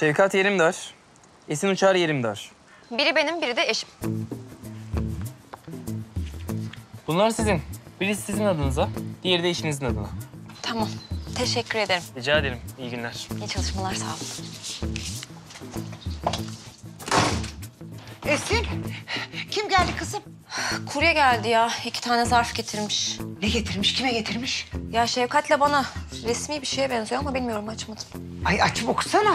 Şevkat Yerimdar, Esin Uçar Yerimdar. Biri benim, biri de eşim. Bunlar sizin. Birisi sizin adınıza, diğeri de eşinizin adına. Tamam. Teşekkür ederim. Rica ederim. İyi günler. İyi çalışmalar, sağ olun. Esin, kim geldi kızım? Kurye geldi ya. 2 tane zarf getirmiş. Ne getirmiş, kime getirmiş? Ya Şevkat'le bana resmi bir şeye benziyor ama bilmiyorum, açmadım. Ay açıp okusana.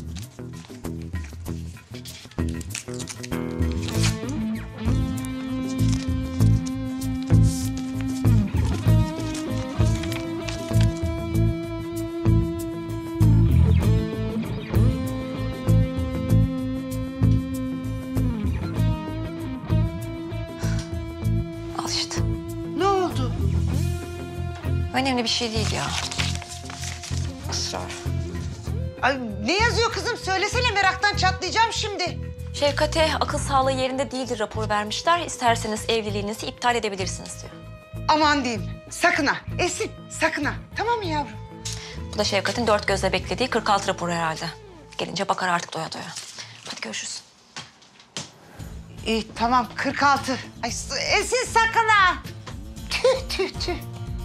Al işte. Ne oldu? Önemli bir şey değil ya. Israr. Ay ne yazıyor kızım? Söylesene, meraktan çatlayacağım şimdi. Şevkat'e akıl sağlığı yerinde değildir raporu vermişler. İsterseniz evliliğinizi iptal edebilirsiniz diyor. Aman diyeyim, sakın ha. Esin, sakın ha. Tamam mı yavrum? Bu da Şevkat'in 4 gözle beklediği 46 raporu herhalde. Gelince bakar artık doya doya. Hadi görüşürüz. İyi, tamam. 46. Ay Esin sakın ha. Tüh, tüh, tüh.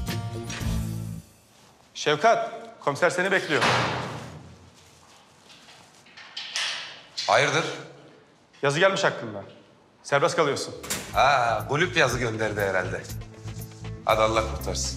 Şevkat, komiser seni bekliyor. Hayırdır? Yazı gelmiş hakkında. Serbest kalıyorsun. Kulüp yazı gönderdi herhalde. Hadi Allah kurtarsın.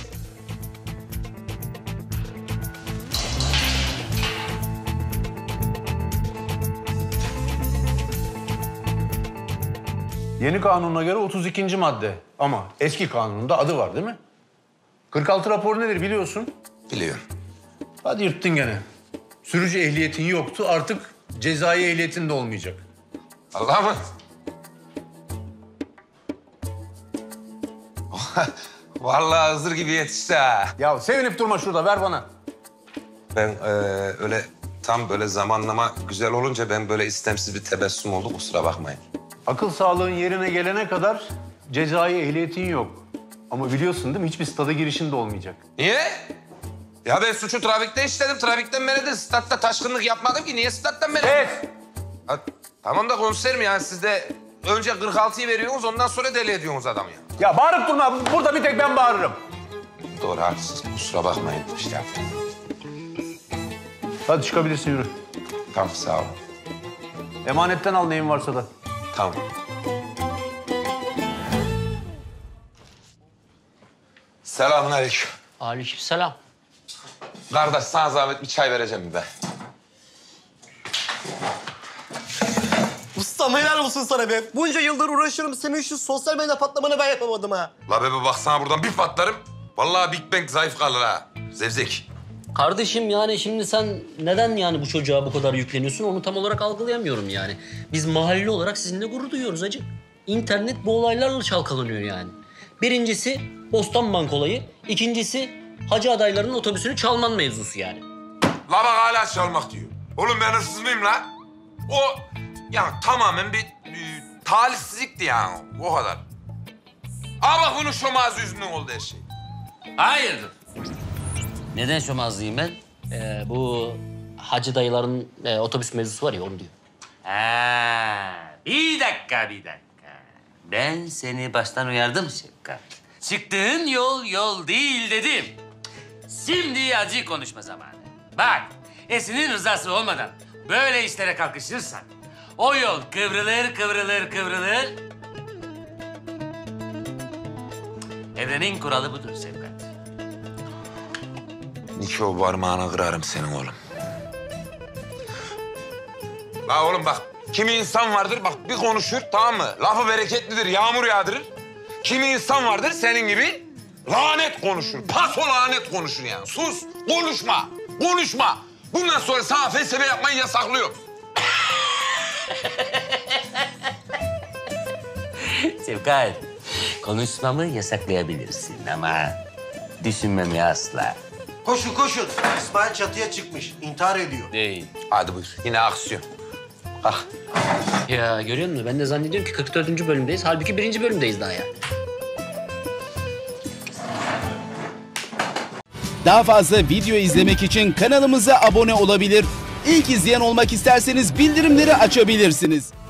Yeni kanuna göre 32. madde. Ama eski kanununda adı var değil mi? 46 rapor nedir biliyorsun? Biliyorum. Hadi yırttın gene. Sürücü ehliyetin yoktu, artık cezai ehliyetin de olmayacak. Allah mı? Vallahi hazır gibi yetişti ha. Ya sevinip durma şurada, ver bana. Ben öyle tam böyle zamanlama güzel olunca ben böyle istemsiz bir tebessüm oldu, kusura bakmayın. Akıl sağlığın yerine gelene kadar cezai ehliyetin yok. Ama biliyorsun değil mi, hiçbir stada girişin de olmayacak. Niye? Ya ben suçu trafikte işledim. Trafikten beri de statta taşkınlık yapmadım ki. Niye stat'tan beri? Evet. Ha, tamam da komiserim yani siz de önce 46'yı veriyorsunuz, ondan sonra deli ediyorsunuz adamı ya. Ya bağırıp durma, burada bir tek ben bağırırım. Doğru, haklısınız. Kusura bakmayın. İşte. Hadi çıkabilirsin, yürü. Tamam, sağ olun. Emanetten al neyin varsa da. Tamam. Selamünaleyküm. Aleykümselam. Kardeş sana zahmet bir çay vereceğim mi be? Ustam helal olsun sana be. Bunca yıldır uğraşıyorum. Senin şu sosyal medya patlamanı ben yapamadım ha. La bebe baksana buradan bir patlarım. Vallahi Big Bang zayıf kalır ha. Zevzek. Kardeşim yani şimdi sen neden yani bu çocuğa bu kadar yükleniyorsun onu tam olarak algılayamıyorum yani. Biz mahalle olarak sizinle gurur duyuyoruz hacı. İnternet bu olaylarla çalkalanıyor yani. Birincisi Bostanbank olayı, ikincisi hacı adaylarının otobüsünü çalman mevzusu yani. La bak hala çalmak diyor. Oğlum ben hırsız mıyım la? O yani tamamen bir talihsizlikti yani o kadar. Ama bunun şomazı yüzünden oldu her şey. Hayırdır? Neden şomazlıyım ben? Bu hacı dayıların otobüs mevzusu var ya onu diyor. Bir dakika. Ben seni baştan uyardım Şevkat. Çıktığın yol yol değil dedim. Şimdi acı konuşma zamanı. Bak, Esin'in rızası olmadan böyle işlere kalkışırsan o yol kıvrılır. Evrenin kuralı budur Şevkat. Niko parmağını kırarım senin oğlum. La oğlum bak, kimi insan vardır bak bir konuşur tamam mı? Lafı bereketlidir, yağmur yağdırır. Kimi insan vardır senin gibi lanet konuşur, paso lanet konuşur yani. Sus, konuşma. Bundan sonra sana felsefe yapmayı yasaklıyorum. Şevkat, konuşmamı yasaklayabilirsin ama düşünmemi asla. Koşun. İsmail çatıya çıkmış. İntihar ediyor. Değil. Hadi buyur, yine aksiyon. Kalk. Ya görüyor musun? Ben de zannediyorum ki 44. bölümdeyiz. Halbuki 1. bölümdeyiz daha yani. Daha fazla video izlemek için kanalımıza abone olabilir. İlk izleyen olmak isterseniz bildirimleri açabilirsiniz.